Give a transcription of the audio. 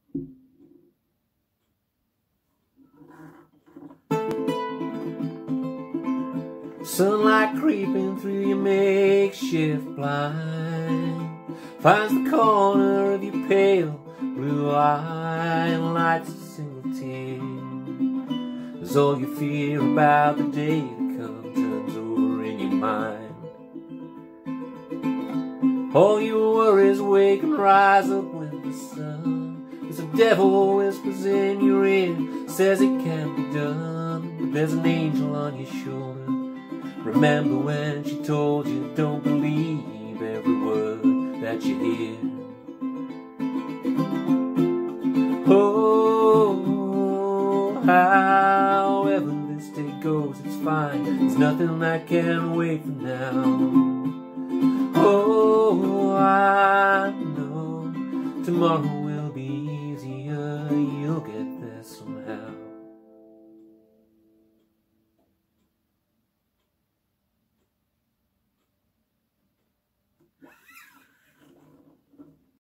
Sunlight creeping through your makeshift blind finds the corner of your pale blue eye and lights a single tear, as all your fear about the day to come turns over in your mind. All your worries wake and rise up with the sun, as the devil whispers in your ear, says it can't be done, but there's an angel on your shoulder. Remember when she told you don't believe every word that you hear. Oh, however this day goes, it's fine. There's nothing that can wait for now. Oh, I know tomorrow will be easier. You'll get there somehow.